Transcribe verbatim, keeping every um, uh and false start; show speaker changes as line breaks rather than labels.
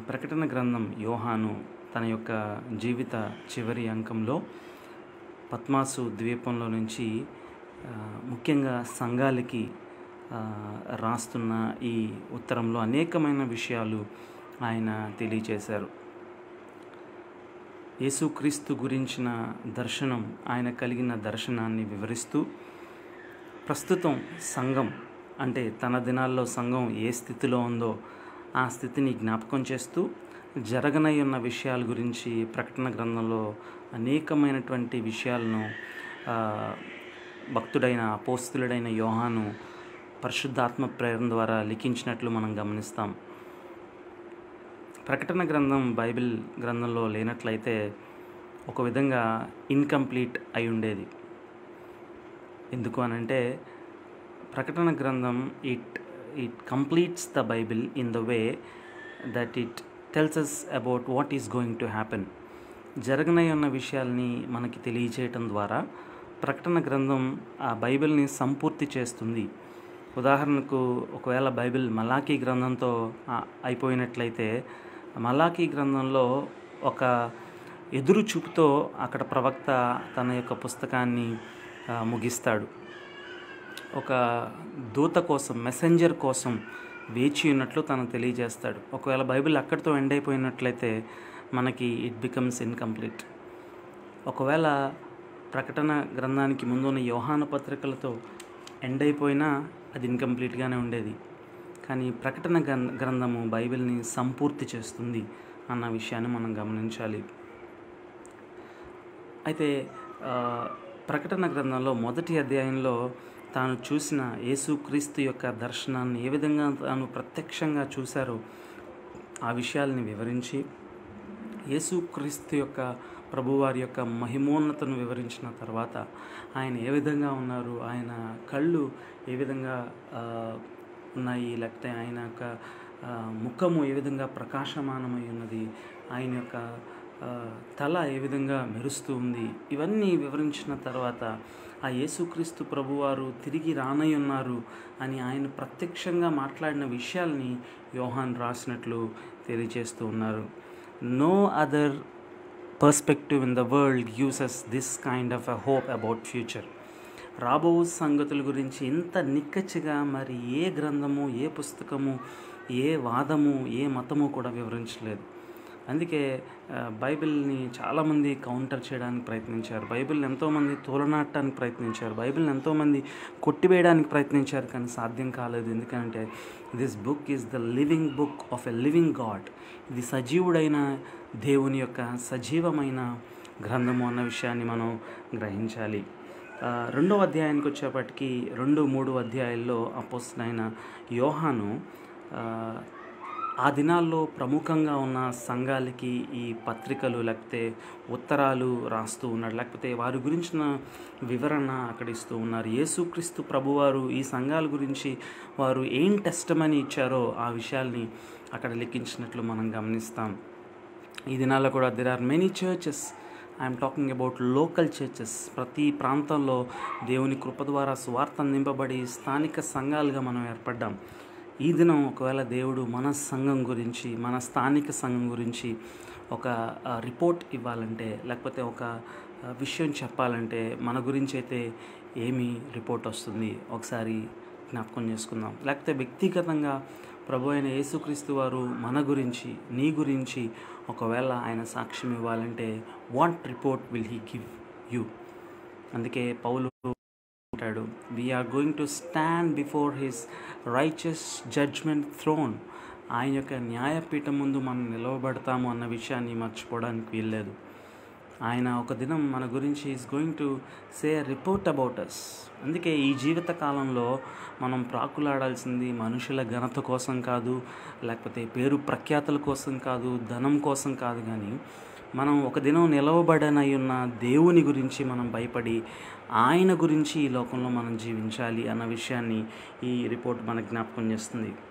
ప్రకటన గ్రంథం యోహాను తన యొక్క జీవిత చివరి అంకంలో పద్మాసు ద్వీపంలో నుంచి ఆ, ముఖ్యంగా సంఘాలకి ఆ, రాస్తున్న ఈ ఉత్తరంలో అనేకమైన విషయాలు ఆయన తెలియచేశారు. యేసుక్రీస్తు గురించిన దర్శనం, ఆయన కలిగిన దర్శనాన్ని వివరిస్తూ ప్రస్తుతం సంఘం అంటే తన దినాల్లో సంఘం ఏ స్థితిలో ఉందో ఆ స్థితిని జ్ఞాపకం చేస్తూ జరగనై ఉన్న విషయాల గురించి ప్రకటన గ్రంథంలో అనేకమైనటువంటి విషయాలను ఆ, భక్తుడైన అపోస్తులుడైన యోహాను పరిశుద్ధాత్మ ప్రేరణ ద్వారా లిఖించినట్లు మనం గమనిస్తాం. ప్రకటన గ్రంథం బైబిల్ గ్రంథంలో లేనట్లయితే ఒక విధంగా ఇన్కంప్లీట్ అయి ఉండేది. ఎందుకు అనంటే ప్రకటన గ్రంథం it it completes the Bible in the way that it tells us about what is going to happen. జరగనై ఉన్న విషయాల్ని మనకి తెలియచేయటం ద్వారా ప్రకటన గ్రంథం ఆ బైబిల్ని సంపూర్తి చేస్తుంది. ఉదాహరణకు ఒకవేళ బైబిల్ మలాకీ గ్రంథంతో ఆ, అయిపోయినట్లయితే మలాకీ గ్రంథంలో ఒక ఎదురు చూపుతో అక్కడ ప్రవక్త తన యొక్క పుస్తకాన్ని ఆ, ముగిస్తాడు. ఒక దూత కోసం, మెసెంజర్ కోసం వేచి ఉన్నట్లు తను తెలియజేస్తాడు. ఒకవేళ బైబిల్ అక్కడితో ఎండ్ అయిపోయినట్లయితే మనకి ఇట్ బికమ్స్ ఇన్కంప్లీట్. ఒకవేళ ప్రకటన గ్రంథానికి ముందు ఉన్న యోహాను పత్రికలతో ఎండ్ అయిపోయినా అది ఇన్కంప్లీట్గానే ఉండేది. కానీ ప్రకటన గ్రంథము బైబిల్ని సంపూర్తి చేస్తుంది అన్న విషయాన్ని మనం గమనించాలి. అయితే ఆ, ప్రకటన గ్రంథంలో మొదటి అధ్యాయంలో తాను చూసిన యేసుక్రీస్తు యొక్క దర్శనాన్ని ఏ విధంగా తాను ప్రత్యక్షంగా చూశారో ఆ విషయాల్ని వివరించి, యేసుక్రీస్తు యొక్క ప్రభువారి యొక్క మహిమోన్నతను వివరించిన తర్వాత ఆయన ఏ విధంగా ఉన్నారు, ఆయన కళ్ళు ఏ విధంగా ఆ, ఉన్నాయి, లేకపోతే ఆయన యొక్క ఆ, ముఖము ఏ విధంగా ప్రకాశమానమై ఉన్నది, ఆయన యొక్క ఆ, తల ఏ విధంగా మెరుస్తూ ఉంది, ఇవన్నీ వివరించిన తర్వాత ఆ యేసుక్రీస్తు ప్రభువారు తిరిగి రానై ఉన్నారు అని ఆయన ప్రత్యక్షంగా మాట్లాడిన విషయాల్ని యోహాన్ రాసినట్లు తెలియజేస్తూ ఉన్నారు. No other perspective in the world gives us this kind of a hope about future. రాబో సంగతుల గురించి ఇంత నిక్కచ్చిగా మరి ఏ గ్రంథము, ఏ పుస్తకము, ఏ వాదము, ఏ మతము కూడా వివరించలేదు. అందుకే ఆ, బైబిల్ని చాలామంది కౌంటర్ చేయడానికి ప్రయత్నించారు. బైబిల్ని ఎంతోమంది తోలనాడటానికి ప్రయత్నించారు. బైబిల్ని ఎంతోమంది కొట్టివేయడానికి ప్రయత్నించారు, కానీ సాధ్యం కాలేదు. ఎందుకంటే this book is the living book of a living God. ఇది సజీవుడైన దేవుని యొక్క సజీవమైన గ్రంథము అన్న విషయాన్ని మనం గ్రహించాలి. ఆ, రెండవ అధ్యాయానికి వచ్చేప్పటికి రెండు మూడు అధ్యాయాల్లో అపోస్తలుడైన యోహాను ఆ, ఆ దినాల్లో ప్రముఖంగా ఉన్న సంఘాలకి ఈ పత్రికలు లేకపోతే ఉత్తరాలు రాస్తూ ఉన్నాడు, లేకపోతే వారి గురించిన వివరణ అక్కడ ఇస్తూ ఉన్నారు. యేసుక్రీస్తు ప్రభువారు ఈ సంఘాల గురించి వారు ఏం టెస్టమని ఇచ్చారో ఆ విషయాల్ని అక్కడ లిఖించినట్లు మనం గమనిస్తాం. ఈ దినాల్లో కూడా there are many churches. I'm talking about local churches. ప్రతి ప్రాంతంలో దేవుని కృప ద్వారా స్వార్థ నింపబడి స్థానిక సంఘాలుగా మనం ఏర్పడ్డాం. ఈ దినం ఒకవేళ దేవుడు మన సంఘం గురించి, మన స్థానిక సంఘం గురించి ఒక రిపోర్ట్ ఇవ్వాలంటే, లేకపోతే ఒక ఆ, విషయం చెప్పాలంటే మన గురించి అయితే ఏమి రిపోర్ట్ వస్తుంది ఒకసారి జ్ఞాపకం చేసుకుందాం. లేకపోతే వ్యక్తిగతంగా ప్రభు అయిన యేసుక్రీస్తు వారు మన గురించి, నీ గురించి ఒకవేళ ఆయన సాక్ష్యం ఇవ్వాలంటే what report will he give you? అందుకే పౌలు అంటాడు, we're going to stand before his righteous judgement throne. ఆయన యొక్క న్యాయపీఠం ముందు మనం నిలవబడతాము అన్న విషయాన్ని మర్చిపోవడానికి వీల్లేదు. ఆయన ఒక దినం మన గురించి is going to say report about us. అందుకే ఈ జీవిత కాలంలో మనం ప్రాకులాడాల్సింది మనుషుల ఘనత కోసం కాదు, లేకపోతే పేరు ప్రఖ్యాతుల కోసం కాదు, ధనం కోసం కాదు, కానీ మనం ఒక దినం నిలవబడనై ఉన్న దేవుని గురించి మనం భయపడి ఆయన గురించి ఈ లోకంలో మనం జీవించాలి అన్న విషయాన్ని ఈ రిపోర్ట్ మనకు జ్ఞాపకం చేస్తుంది.